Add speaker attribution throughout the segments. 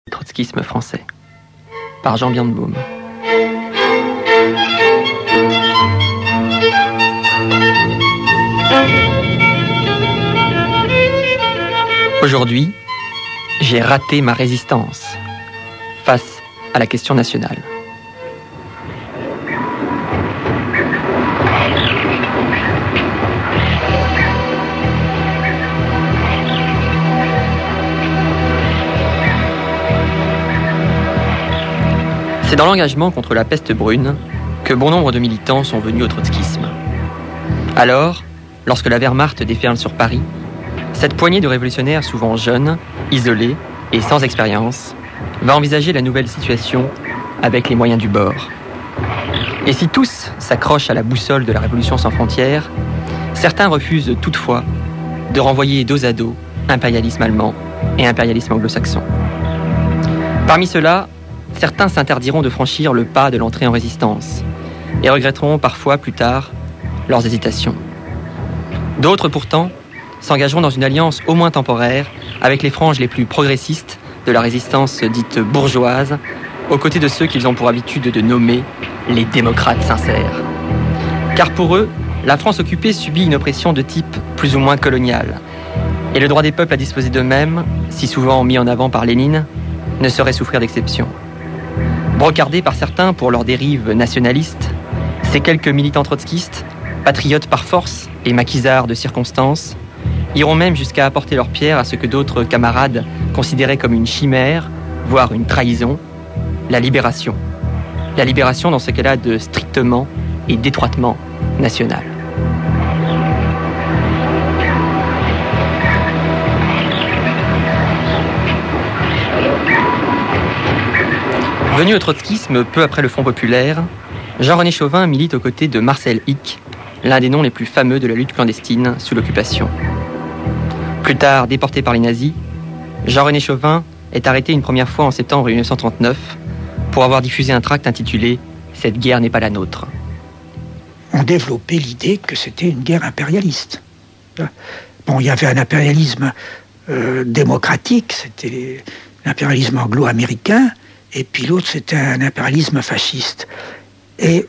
Speaker 1: Trotskisme français, par Jean Birnbaum. Aujourd'hui, j'ai raté ma résistance face à la question nationale. C'est dans l'engagement contre la peste brune que bon nombre de militants sont venus au trotskisme. Alors, lorsque la Wehrmacht déferle sur Paris, cette poignée de révolutionnaires souvent jeunes, isolés et sans expérience va envisager la nouvelle situation avec les moyens du bord. Et si tous s'accrochent à la boussole de la Révolution sans frontières, certains refusent toutefois de renvoyer dos à dos impérialisme allemand et impérialisme anglo-saxon. Parmi ceux-là, certains s'interdiront de franchir le pas de l'entrée en résistance et regretteront parfois plus tard leurs hésitations. D'autres pourtant s'engageront dans une alliance au moins temporaire avec les franges les plus progressistes de la résistance dite bourgeoise, aux côtés de ceux qu'ils ont pour habitude de nommer les démocrates sincères. Car pour eux, la France occupée subit une oppression de type plus ou moins colonial, et le droit des peuples à disposer d'eux-mêmes, si souvent mis en avant par Lénine, ne saurait souffrir d'exception. Brocardés par certains pour leurs dérives nationalistes, ces quelques militants trotskistes, patriotes par force et maquisards de circonstances, iront même jusqu'à apporter leur pierre à ce que d'autres camarades considéraient comme une chimère, voire une trahison, la libération. La libération dans ce qu'elle a de strictement et d'étroitement national. Venu au trotskisme peu après le Front populaire, Jean-René Chauvin milite aux côtés de Marcel Hick, l'un des noms les plus fameux de la lutte clandestine sous l'occupation. Plus tard déporté par les nazis, Jean-René Chauvin est arrêté une première fois en septembre 1939 pour avoir diffusé un tract intitulé « Cette guerre n'est pas la nôtre ».
Speaker 2: On développait l'idée que c'était une guerre impérialiste. Bon, il y avait un impérialisme démocratique, c'était l'impérialisme anglo-américain, et puis l'autre, c'était un impérialisme fasciste. Et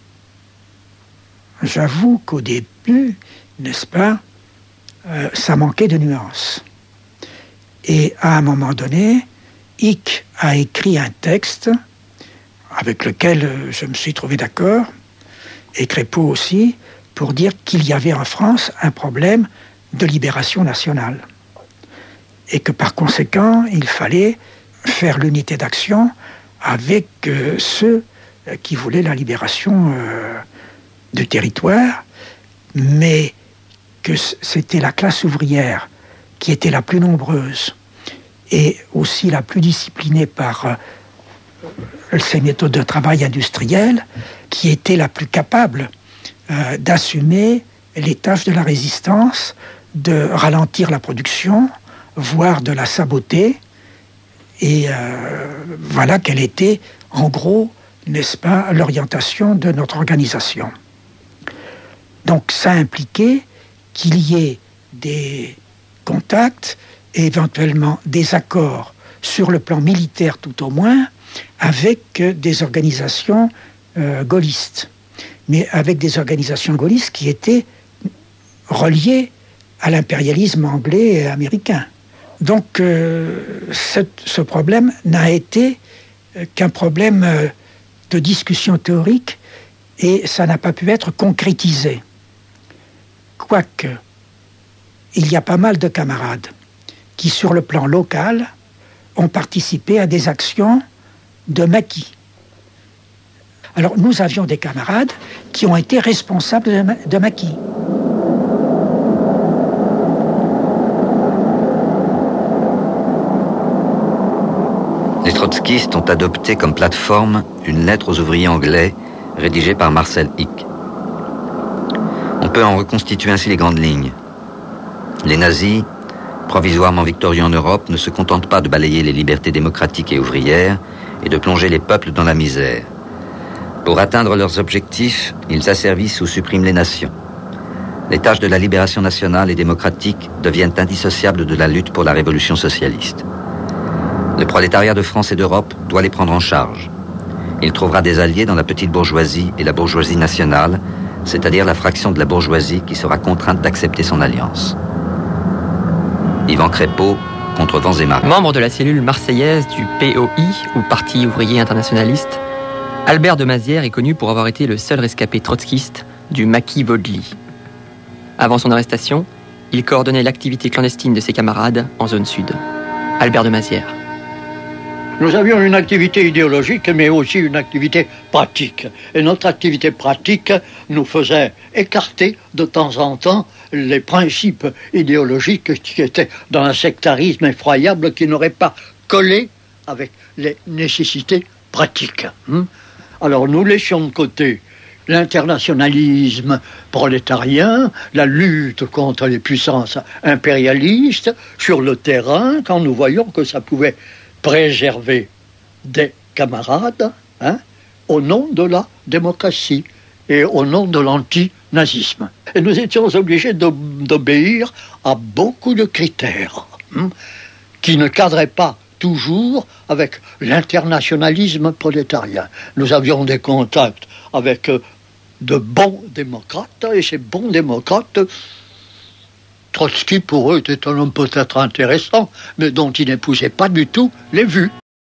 Speaker 2: j'avoue qu'au début, n'est-ce pas, ça manquait de nuances. Et à un moment donné, Hick a écrit un texte avec lequel je me suis trouvé d'accord, et Crépeau aussi, pour dire qu'il y avait en France un problème de libération nationale. Et que par conséquent, il fallait faire l'unité d'action avec ceux qui voulaient la libération du territoire, mais que c'était la classe ouvrière qui était la plus nombreuse et aussi la plus disciplinée par ces méthodes de travail industriel, qui était la plus capable d'assumer les tâches de la résistance, de ralentir la production, voire de la saboter. Et voilà quelle était, en gros, n'est-ce pas, l'orientation de notre organisation. Donc ça impliquait qu'il y ait des contacts et éventuellement des accords sur le plan militaire tout au moins avec des organisations gaullistes. Mais avec des organisations gaullistes qui étaient reliées à l'impérialisme anglais et américain. Donc ce problème n'a été qu'un problème de discussion théorique et ça n'a pas pu être concrétisé. Quoique, il y a pas mal de camarades qui, sur le plan local, ont participé à des actions de maquis. Alors, nous avions des camarades qui ont été responsables de maquis.
Speaker 3: Les trotskistes ont adopté comme plateforme une lettre aux ouvriers anglais rédigée par Marcel Hick. On peut en reconstituer ainsi les grandes lignes. Les nazis, provisoirement victorieux en Europe, ne se contentent pas de balayer les libertés démocratiques et ouvrières et de plonger les peuples dans la misère. Pour atteindre leurs objectifs, ils asservissent ou suppriment les nations. Les tâches de la libération nationale et démocratique deviennent indissociables de la lutte pour la révolution socialiste. Le prolétariat de France et d'Europe doit les prendre en charge. Il trouvera des alliés dans la petite bourgeoisie et la bourgeoisie nationale, c'est-à-dire la fraction de la bourgeoisie qui sera contrainte d'accepter son alliance. Yvan Crépeau, contre vents et marées.
Speaker 1: Membre de la cellule marseillaise du POI, ou Parti ouvrier internationaliste, Albert de Mazières est connu pour avoir été le seul rescapé trotskiste du maquis Vaudely. Avant son arrestation, il coordonnait l'activité clandestine de ses camarades en zone sud. Albert de Mazières.
Speaker 4: Nous avions une activité idéologique, mais aussi une activité pratique. Et notre activité pratique nous faisait écarter de temps en temps les principes idéologiques qui étaient dans un sectarisme effroyable qui n'aurait pas collé avec les nécessités pratiques. Alors nous laissions de côté l'internationalisme prolétarien, la lutte contre les puissances impérialistes sur le terrain, quand nous voyions que ça pouvait préserver des camarades au nom de la démocratie et au nom de l'antinazisme. Et nous étions obligés d'obéir à beaucoup de critères qui ne cadraient pas toujours avec l'internationalisme prolétarien. Nous avions des contacts avec de bons démocrates, et ces bons démocrates, Trotsky pour eux était un homme peut-être intéressant, mais dont il n'épousait pas du tout les vues.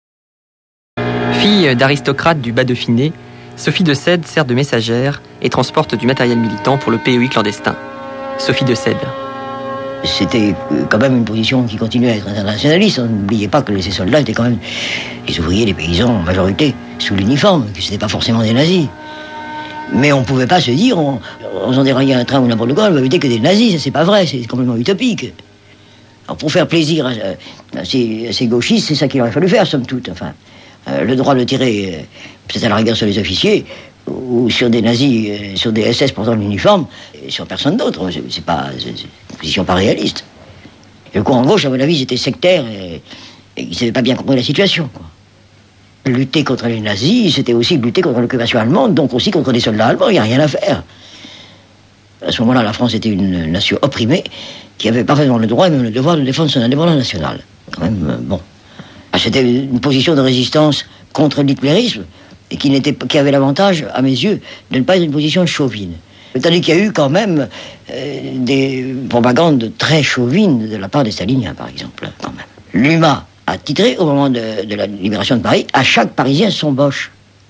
Speaker 1: Fille d'aristocrate du Bas-Dauphiné, Sophie de Sède sert de messagère et transporte du matériel militant pour le POI clandestin. Sophie de Sède.
Speaker 5: C'était quand même une position qui continuait à être internationaliste. N'oubliez pas que ces soldats étaient quand même les ouvriers, les paysans en majorité, sous l'uniforme, que ce n'était pas forcément des nazis. Mais on ne pouvait pas se dire, en faisant dérailler un train ou n'importe quoi, on va éviter que des nazis, ça c'est pas vrai, c'est complètement utopique. Alors pour faire plaisir à ces gauchistes, c'est ça qu'il aurait fallu faire, somme toute. Enfin, le droit de tirer, peut-être à la rigueur sur les officiers, ou sur des nazis, sur des SS portant l'uniforme, et sur personne d'autre. C'est une position pas réaliste. Et le courant gauche, à mon avis, ils étaient sectaires et ils n'avaient pas bien compris la situation, quoi. Lutter contre les nazis, c'était aussi lutter contre l'occupation allemande, donc aussi contre les soldats allemands, il n'y a rien à faire. À ce moment-là, la France était une nation opprimée, qui avait parfaitement le droit et même le devoir de défendre son indépendance nationale. Quand même, bon. C'était une position de résistance contre l'hitlérisme, et qui avait l'avantage, à mes yeux, de ne pas être une position chauvine. Tandis qu'il y a eu quand même des propagandes très chauvines de la part des staliniens, par exemple, quand même. L'UMA a titré, au moment de la libération de Paris, à chaque Parisien son Boche.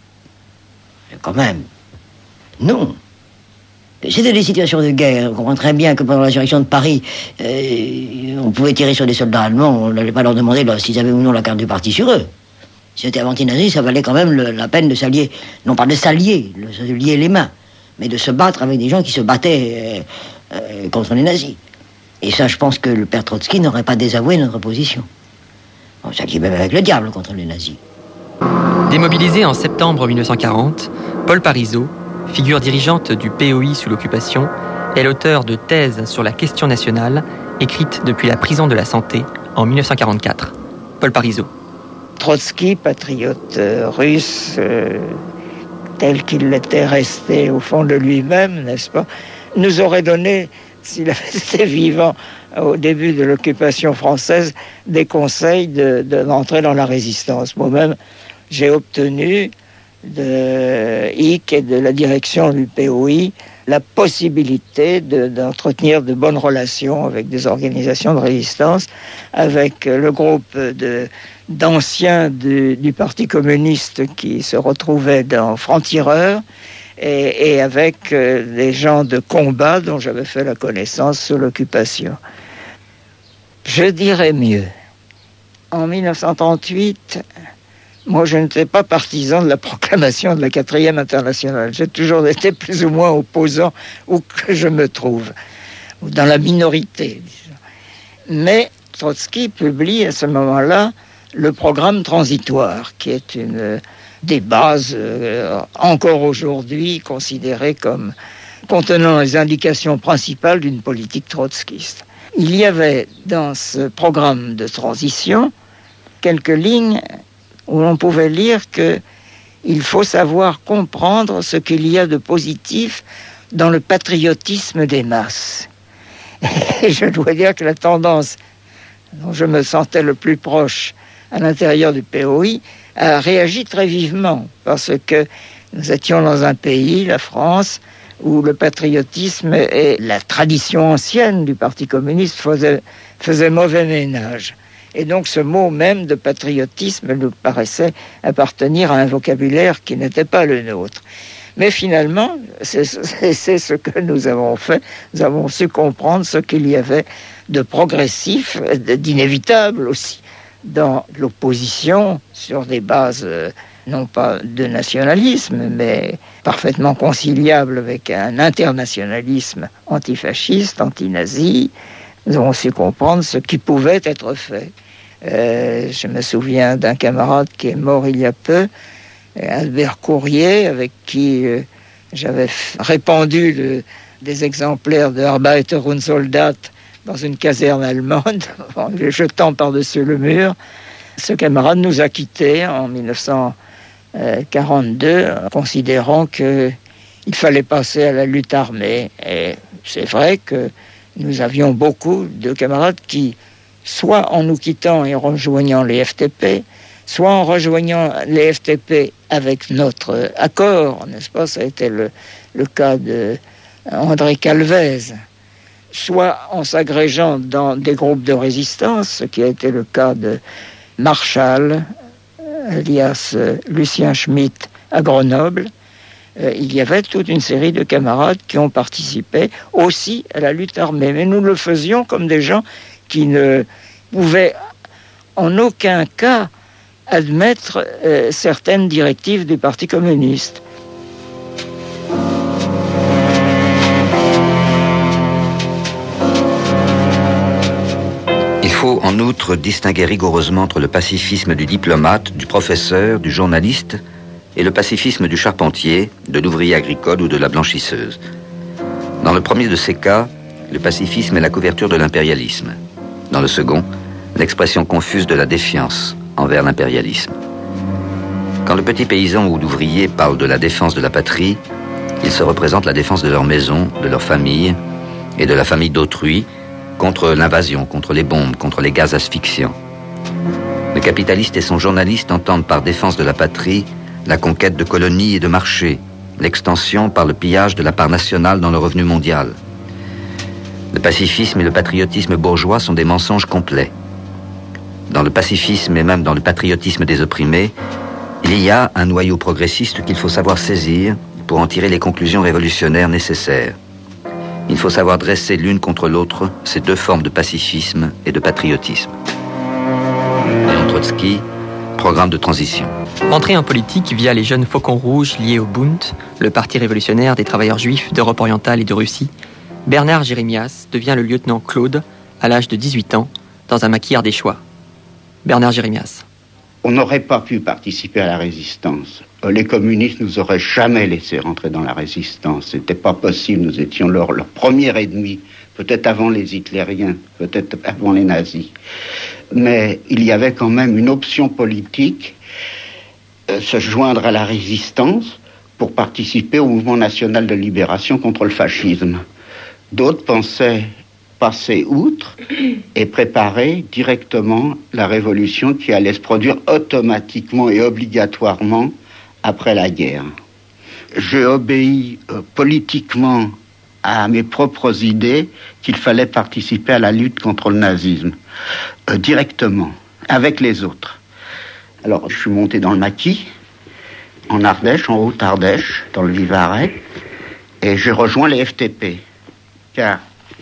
Speaker 5: Quand même. Non. C'était des situations de guerre. On comprend très bien que pendant l'insurrection de Paris, on pouvait tirer sur des soldats allemands, on n'allait pas leur demander s'ils avaient ou non la carte du parti sur eux. Si c'était anti-nazi, ça valait quand même la peine de s'allier, non pas de s'allier, de se lier les mains, mais de se battre avec des gens qui se battaient contre les nazis. Et ça, je pense que le père Trotsky n'aurait pas désavoué notre position. Bon, ça qui est même avec le diable contre les nazis.
Speaker 1: Démobilisé en septembre 1940, Paul Parisot, figure dirigeante du POI sous l'occupation, est l'auteur de thèses sur la question nationale, écrites depuis la prison de la Santé en 1944. Paul Parisot.
Speaker 2: Trotsky, patriote russe, tel qu'il était resté au fond de lui-même, n'est-ce pas, nous aurait donné, s'il avait été vivant au début de l'occupation française, des conseils d'entrer dans la résistance. Moi-même, j'ai obtenu de HIC et de la direction du POI la possibilité d'entretenir de bonnes relations avec des organisations de résistance, avec le groupe d'anciens du Parti communiste qui se retrouvaient dans Francs-Tireurs et avec des gens de combat dont j'avais fait la connaissance sous l'occupation. Je dirais mieux. En 1938, moi, je n'étais pas partisan de la proclamation de la 4e internationale. J'ai toujours été plus ou moins opposant où que je me trouve, ou dans la minorité, disons. Mais Trotsky publie à ce moment-là le programme transitoire, qui est une des bases encore aujourd'hui considérées comme contenant les indications principales d'une politique trotskiste. Il y avait dans ce programme de transition quelques lignes où l'on pouvait lire qu'il faut savoir comprendre ce qu'il y a de positif dans le patriotisme des masses. Et je dois dire que la tendance dont je me sentais le plus proche
Speaker 6: à l'intérieur du POI, a réagi très vivement, parce que nous étions dans un pays, la France, où le patriotisme et la tradition ancienne du Parti communiste faisaient mauvais ménage. Et donc ce mot même de patriotisme nous paraissait appartenir à un vocabulaire qui n'était pas le nôtre. Mais finalement, c'est ce que nous avons fait. Nous avons su comprendre ce qu'il y avait de progressif, d'inévitable aussi, dans l'opposition sur des bases non pas de nationalisme, mais parfaitement conciliable avec un internationalisme antifasciste, anti-nazi. Nous avons su comprendre ce qui pouvait être fait. Je me souviens d'un camarade qui est mort il y a peu, Albert Courrier, avec qui j'avais répandu des exemplaires de Arbeiter und Soldat dans une caserne allemande, en les jetant par-dessus le mur. Ce camarade nous a quittés en 1942, considérant qu'il fallait passer à la lutte armée. Et c'est vrai que nous avions beaucoup de camarades qui, soit en nous quittant et rejoignant les FTP, soit en rejoignant les FTP avec notre accord, n'est-ce pas? Ça a été le cas de André Calvez, soit en s'agrégeant dans des groupes de résistance, ce qui a été le cas de Marshall, alias Lucien Schmitt à Grenoble. Il y avait toute une série de camarades qui ont participé aussi à la lutte armée. Mais nous le faisions comme des gens qui ne pouvaient en aucun cas admettre certaines directives du Parti communiste.
Speaker 3: Il faut en outre distinguer rigoureusement entre le pacifisme du diplomate, du professeur, du journaliste et le pacifisme du charpentier, de l'ouvrier agricole ou de la blanchisseuse. Dans le premier de ces cas, le pacifisme est la couverture de l'impérialisme. Dans le second, l'expression confuse de la défiance envers l'impérialisme. Quand le petit paysan ou l'ouvrier parle de la défense de la patrie, il se représente la défense de leur maison, de leur famille et de la famille d'autrui contre l'invasion, contre les bombes, contre les gaz asphyxiants. Le capitaliste et son journaliste entendent par défense de la patrie la conquête de colonies et de marchés, l'extension par le pillage de la part nationale dans le revenu mondial. Le pacifisme et le patriotisme bourgeois sont des mensonges complets. Dans le pacifisme et même dans le patriotisme des opprimés, il y a un noyau progressiste qu'il faut savoir saisir pour en tirer les conclusions révolutionnaires nécessaires. Il faut savoir dresser l'une contre l'autre ces deux formes de pacifisme et de patriotisme. Léon Trotsky, programme de transition.
Speaker 1: Entré en politique via les jeunes faucons rouges liés au Bund, le parti révolutionnaire des travailleurs juifs d'Europe orientale et de Russie, Bernard Jérémias devient le lieutenant Claude à l'âge de 18 ans dans un maquis ardéchois. Bernard Jérémias.
Speaker 7: On n'aurait pas pu participer à la résistance. Les communistes nous auraient jamais laissé rentrer dans la résistance. C'était pas possible. Nous étions leur premier ennemi. Peut-être avant les hitlériens, peut-être avant les nazis. Mais il y avait quand même une option politique, se joindre à la résistance pour participer au mouvement national de libération contre le fascisme. D'autres pensaient passer outre et préparer directement la révolution qui allait se produire automatiquement et obligatoirement après la guerre. J'ai obéi politiquement à mes propres idées qu'il fallait participer à la lutte contre le nazisme, directement, avec les autres. Alors, je suis monté dans le maquis, en Ardèche, en Haute-Ardèche, dans le Vivarais, et j'ai rejoint les FTP, car,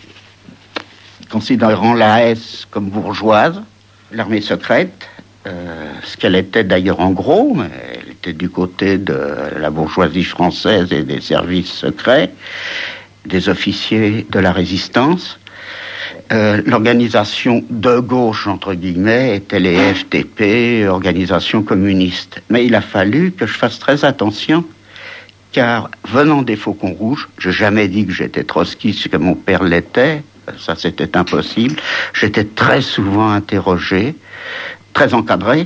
Speaker 7: considérant l'AS comme bourgeoise, l'armée secrète, ce qu'elle était d'ailleurs en gros, mais elle était du côté de la bourgeoisie française et des services secrets, des officiers de la résistance. L'organisation de gauche, entre guillemets, était les FTP, organisation communiste. Mais il a fallu que je fasse très attention, car venant des Faucons Rouges, j'ai jamais dit que j'étais trotskiste, que mon père l'était, ça c'était impossible. J'étais très souvent interrogé, très encadré,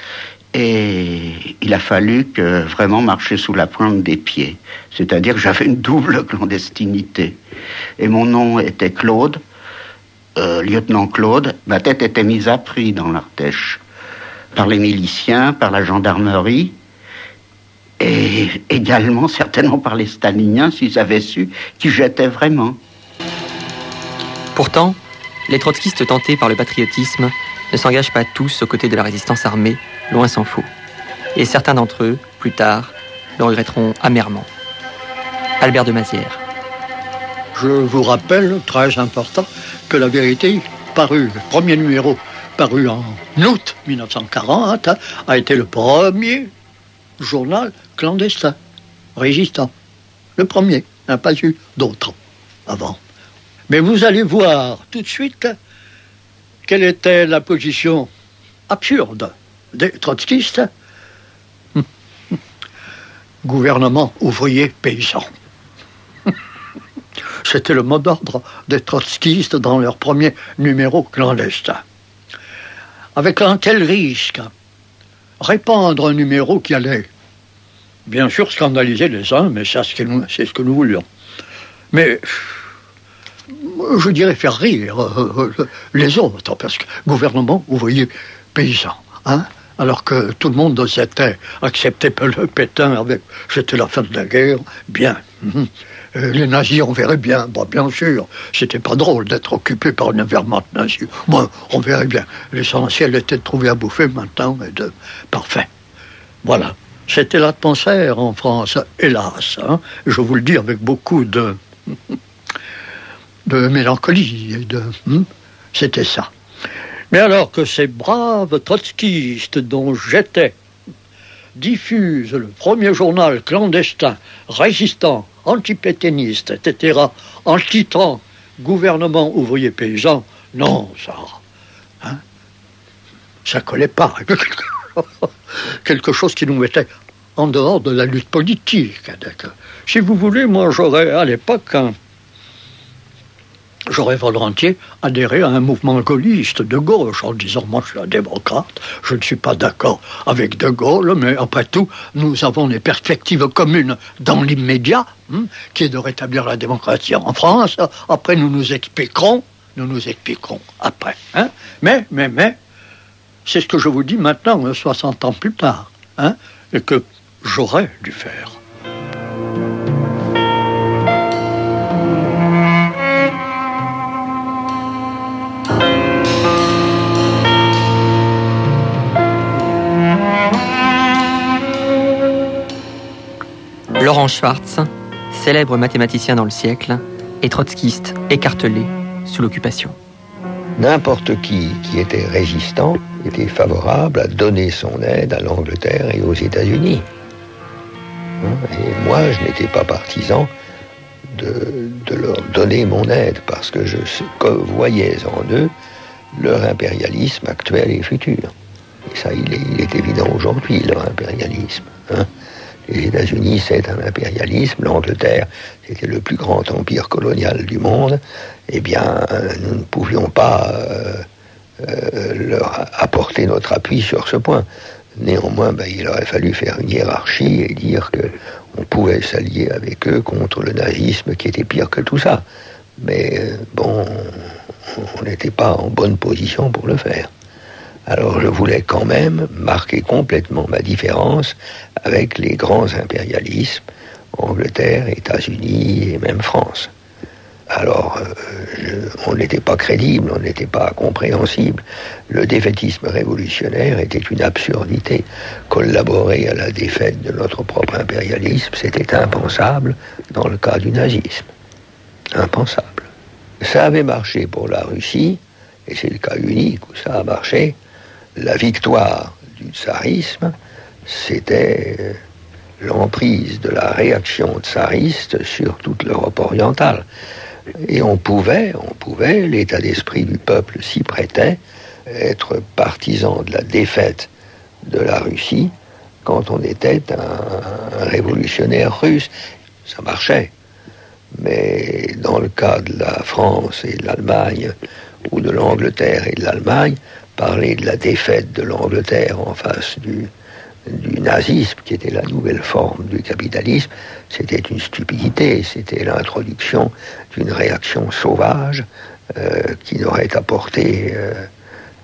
Speaker 7: et il a fallu que vraiment marcher sous la pointe des pieds. C'est-à-dire que j'avais une double clandestinité. Et mon nom était Claude, lieutenant Claude. Ma tête était mise à prix dans l'Ardèche. par les miliciens, par la gendarmerie, et également certainement par les staliniens, s'ils avaient su qui j'étais vraiment.
Speaker 1: Pourtant, les trotskistes tentés par le patriotisme ne s'engagent pas tous aux côtés de la résistance armée, loin s'en faut. Et certains d'entre eux, plus tard, le regretteront amèrement. Albert de Mazières.
Speaker 4: Je vous rappelle, très important, que La Vérité, paru, le premier numéro, paru en août 1940, a été le premier journal clandestin, résistant. Le premier, il n'y a pas eu d'autres avant. Mais vous allez voir tout de suite quelle était la position absurde des trotskistes. Gouvernement ouvrier paysan. C'était le mot d'ordre des trotskistes dans leur premier numéro clandestin. Avec un tel risque, répandre un numéro qui allait, bien sûr, scandaliser les uns, mais ça, c'est ce que nous voulions. Mais, je dirais faire rire les autres, parce que gouvernement ouvrier paysan, hein, alors que tout le monde s'était accepté le Pétain avec « c'était la fin de la guerre », bien. Les nazis, on verrait bien. Bon, bien sûr, c'était pas drôle d'être occupé par une Wehrmacht nazie. Bon, on verrait bien. L'essentiel était de trouver à bouffer maintenant, et de... Parfait. Voilà. C'était l'atmosphère en France, hélas. Hein. Je vous le dis avec beaucoup de mélancolie. Et c'était ça. Mais alors que ces braves trotskistes dont j'étais diffusent le premier journal clandestin, résistant, antipétainiste, etc., en titrant « Gouvernement ouvrier paysan », non, ça collait pas. Quelque chose qui nous mettait en dehors de la lutte politique. Si vous voulez, moi, j'aurais, à l'époque, j'aurais volontiers adhéré à un mouvement gaulliste de gauche en disant « moi je suis un démocrate, je ne suis pas d'accord avec De Gaulle, mais après tout, nous avons des perspectives communes dans l'immédiat, qui est de rétablir la démocratie en France. Après, nous nous expliquerons après. Hein. Mais, c'est ce que je vous dis maintenant, 60 ans plus tard, hein, et que j'aurais dû faire.
Speaker 1: Laurent Schwartz, célèbre mathématicien dans le siècle, et trotskiste écartelé sous l'occupation.
Speaker 8: N'importe qui était résistant était favorable à donner son aide à l'Angleterre et aux États-Unis. Et moi, je n'étais pas partisan de leur donner mon aide parce que je voyais en eux leur impérialisme actuel et futur. Et ça, il est évident aujourd'hui, leur impérialisme. Les États-Unis, c'est un impérialisme. L'Angleterre, c'était le plus grand empire colonial du monde. Eh bien, nous ne pouvions pas leur apporter notre appui sur ce point. Néanmoins, il aurait fallu faire une hiérarchie et dire qu'on pouvait s'allier avec eux contre le nazisme qui était pire que tout ça. Mais bon, on n'était pas en bonne position pour le faire. Alors je voulais quand même marquer complètement ma différence avec les grands impérialismes, Angleterre, États-Unis et même France. Alors, on n'était pas crédible, on n'était pas compréhensible. Le défaitisme révolutionnaire était une absurdité. Collaborer à la défaite de notre propre impérialisme, c'était impensable dans le cas du nazisme. Impensable. Ça avait marché pour la Russie, et c'est le cas unique où ça a marché. La victoire du tsarisme, c'était l'emprise de la réaction tsariste sur toute l'Europe orientale. Et on pouvait, l'état d'esprit du peuple s'y prêtait, être partisan de la défaite de la Russie quand on était un révolutionnaire russe. Ça marchait. Mais dans le cas de la France et de l'Allemagne, ou de l'Angleterre et de l'Allemagne, parler de la défaite de l'Angleterre en face du nazisme, qui était la nouvelle forme du capitalisme, c'était une stupidité, c'était l'introduction d'une réaction sauvage qui n'aurait apporté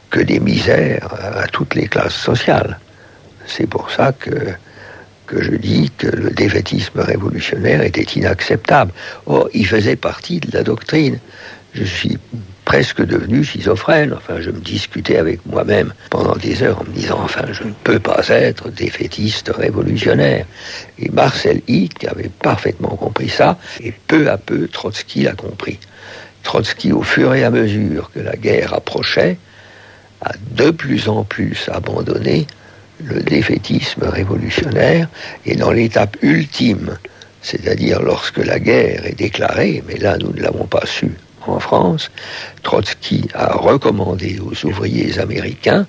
Speaker 8: que des misères à toutes les classes sociales. C'est pour ça que je dis que le défaitisme révolutionnaire était inacceptable. Or, il faisait partie de la doctrine. Je suis presque devenu schizophrène. Enfin, je me discutais avec moi-même pendant des heures en me disant, enfin, je ne peux pas être défaitiste révolutionnaire. Et Marcel Hick avait parfaitement compris ça, et peu à peu, Trotsky l'a compris. Trotsky, au fur et à mesure que la guerre approchait, a de plus en plus abandonné le défaitisme révolutionnaire, et dans l'étape ultime, c'est-à-dire lorsque la guerre est déclarée, mais là nous ne l'avons pas su en France, Trotsky a recommandé aux ouvriers américains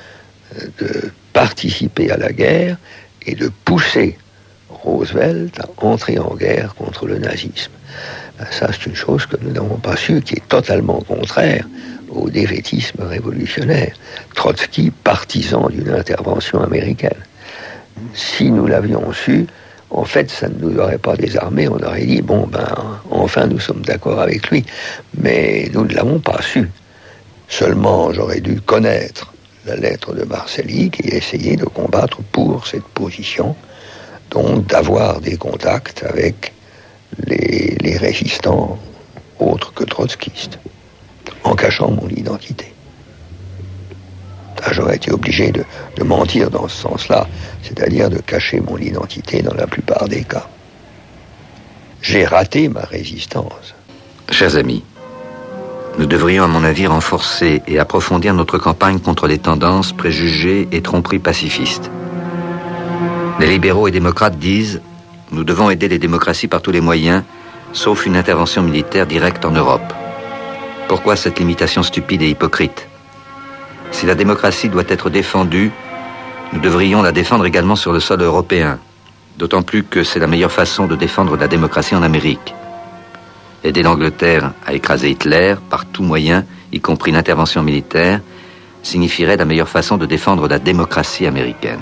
Speaker 8: de participer à la guerre et de pousser Roosevelt à entrer en guerre contre le nazisme. Ça, c'est une chose que nous n'avons pas su, qui est totalement contraire au défaitisme révolutionnaire. Trotsky, partisan d'une intervention américaine. Si nous l'avions su, en fait, ça ne nous aurait pas désarmés. On aurait dit, bon, enfin, nous sommes d'accord avec lui. Mais nous ne l'avons pas su. Seulement, j'aurais dû connaître la lettre de Marcel Hick et essayer de combattre pour cette position, donc d'avoir des contacts avec les résistants autres que trotskistes, en cachant mon identité. J'aurais été obligé de mentir dans ce sens-là, c'est-à-dire de cacher mon identité dans la plupart des cas. J'ai raté ma résistance.
Speaker 3: Chers amis, nous devrions, à mon avis, renforcer et approfondir notre campagne contre les tendances, préjugés et tromperies pacifistes. Les libéraux et démocrates disent « Nous devons aider les démocraties par tous les moyens, sauf une intervention militaire directe en Europe ». Pourquoi cette limitation stupide et hypocrite ? Si la démocratie doit être défendue, nous devrions la défendre également sur le sol européen, d'autant plus que c'est la meilleure façon de défendre la démocratie en Amérique. Aider l'Angleterre à écraser Hitler par tous moyens, y compris l'intervention militaire, signifierait la meilleure façon de défendre la démocratie américaine.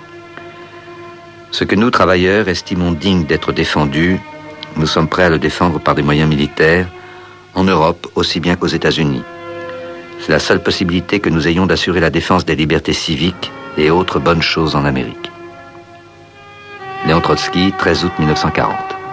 Speaker 3: Ce que nous, travailleurs, estimons digne d'être défendu, nous sommes prêts à le défendre par des moyens militaires, en Europe aussi bien qu'aux États-Unis. C'est la seule possibilité que nous ayons d'assurer la défense des libertés civiques et autres bonnes choses en Amérique. Léon Trotsky, 13 août 1940.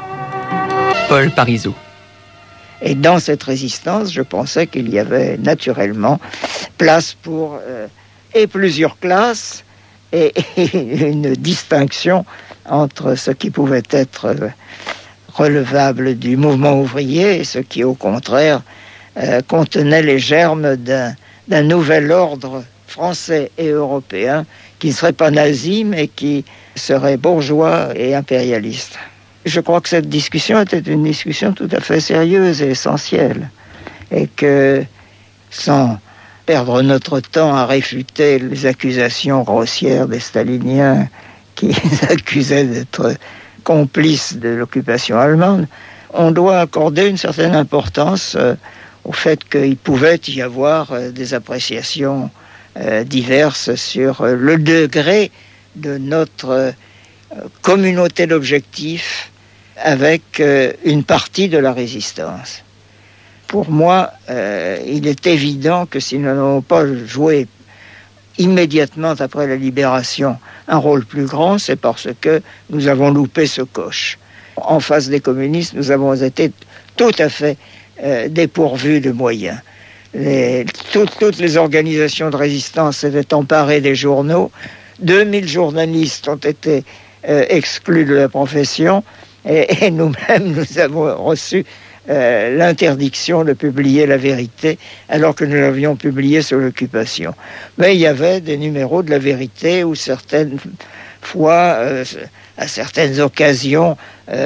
Speaker 1: Paul Parisot.
Speaker 6: Et dans cette résistance, je pensais qu'il y avait naturellement place pour et plusieurs classes et une distinction entre ce qui pouvait être relevable du mouvement ouvrier et ce qui, au contraire, contenait les germes d'un nouvel ordre français et européen qui ne serait pas nazi, mais qui serait bourgeois et impérialiste. Je crois que cette discussion était une discussion tout à fait sérieuse et essentielle, et que, sans perdre notre temps à réfuter les accusations grossières des staliniens qui accusaient d'être complices de l'occupation allemande, on doit accorder une certaine importance au fait qu'il pouvait y avoir des appréciations diverses sur le degré de notre communauté d'objectifs avec une partie de la résistance. Pour moi, il est évident que si nous n'avons pas joué immédiatement après la libération un rôle plus grand, c'est parce que nous avons loupé ce coche. En face des communistes, nous avons été tout à fait dépourvus de moyens. Toutes les organisations de résistance s'étaient emparées des journaux. 2000 journalistes ont été exclus de la profession et nous-mêmes, nous avons reçu l'interdiction de publier La Vérité alors que nous l'avions publié sous l'occupation. Mais il y avait des numéros de La Vérité où certaines fois, à certaines occasions,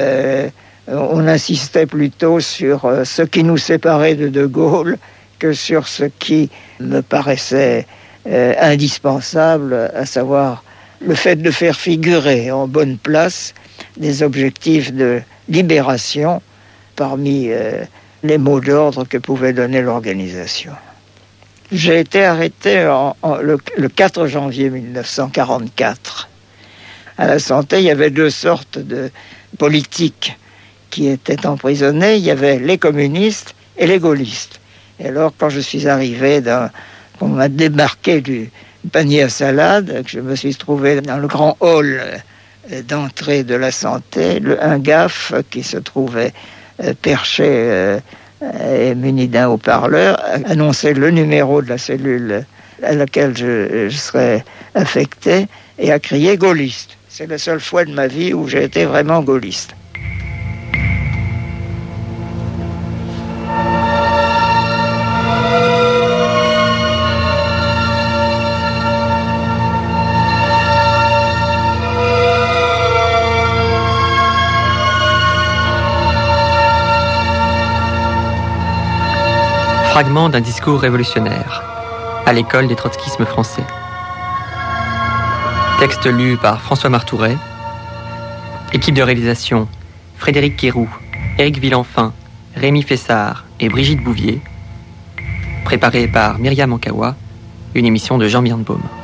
Speaker 6: on insistait plutôt sur ce qui nous séparait de Gaulle que sur ce qui me paraissait indispensable, à savoir le fait de faire figurer en bonne place des objectifs de libération parmi les mots d'ordre que pouvait donner l'organisation. J'ai été arrêté le 4 janvier 1944. À la Santé, il y avait deux sortes de politiques qui étaient emprisonnés. Il y avait les communistes et les gaullistes. Et alors, quand je suis arrivé dans qu'on m'a débarqué du panier à salade, que je me suis trouvé dans le grand hall d'entrée de la santé, un GAF qui se trouvait perché et muni d'un haut-parleur, annonçait le numéro de la cellule à laquelle je serais affecté et a crié « gaulliste ». C'est la seule fois de ma vie où j'ai été vraiment gaulliste.
Speaker 1: Fragment d'un discours révolutionnaire à l'école des trotskismes français. Texte lu par François Martouret. Équipe de réalisation Frédéric Quéroux, Éric Villenfin, Rémi Fessard et Brigitte Bouvier. Préparé par Myriam Ankawa, une émission de Jean Birnbaum.